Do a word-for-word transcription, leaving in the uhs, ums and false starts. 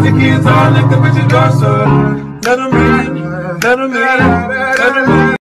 the kids all lick the bitches door, so let them in, let them in, let them in.